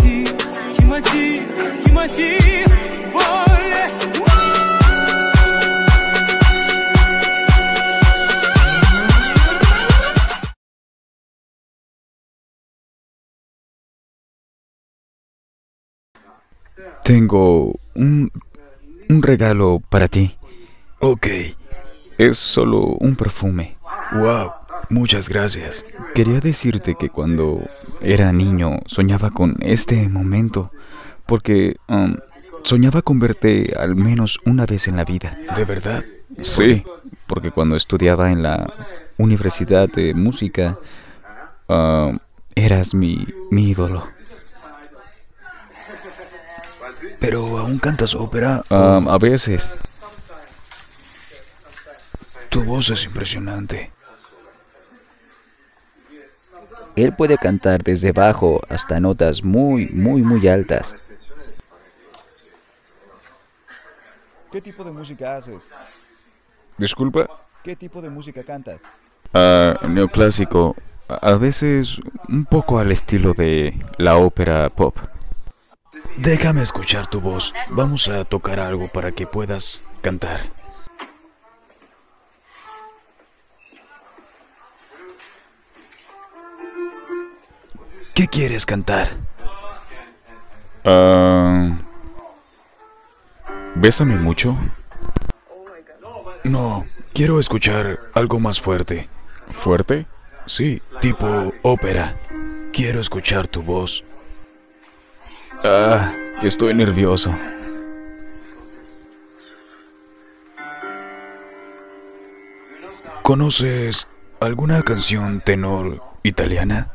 Tengo un regalo para ti. Ok. Es solo un perfume. Wow, muchas gracias. Quería decirte que cuando era niño soñaba con este momento, porque soñaba con verte al menos una vez en la vida. ¿De verdad? Sí, porque cuando estudiaba en la Universidad de Música, eras mi ídolo. ¿Pero aún cantas ópera? A veces. Tu voz es impresionante. Él puede cantar desde bajo hasta notas muy altas. ¿Qué tipo de música haces? Disculpa. ¿Qué tipo de música cantas? Neoclásico. A veces un poco al estilo de la ópera pop. Déjame escuchar tu voz. Vamos a tocar algo para que puedas cantar. ¿Qué quieres cantar? ¿Bésame mucho? No, quiero escuchar algo más fuerte. ¿Fuerte? Sí, tipo ópera. Quiero escuchar tu voz. Estoy nervioso. ¿Conoces alguna canción tenor italiana?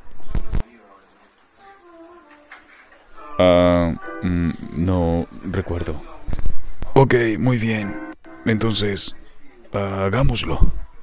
No recuerdo. Ok, muy bien. Entonces, hagámoslo.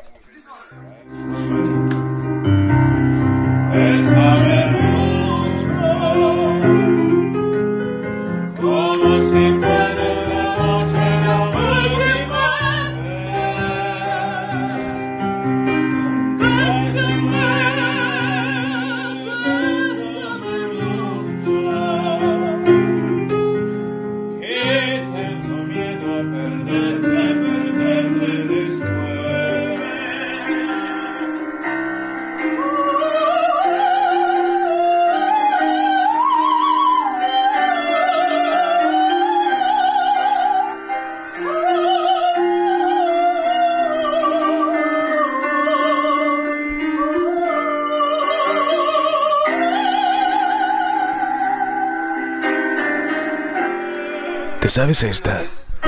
¿Te sabes esta?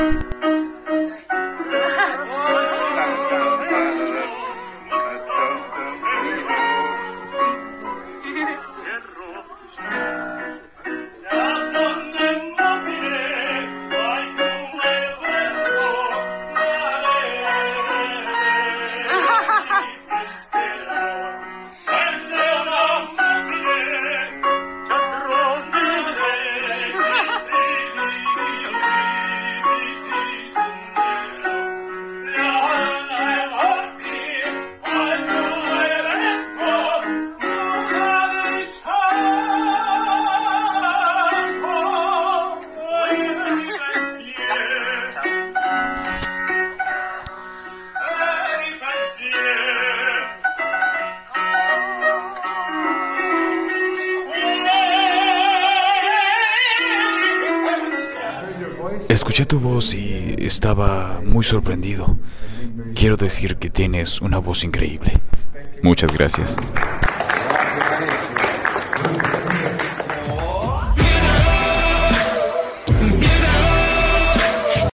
Escuché tu voz y estaba muy sorprendido. Quiero decir que tienes una voz increíble. Muchas gracias.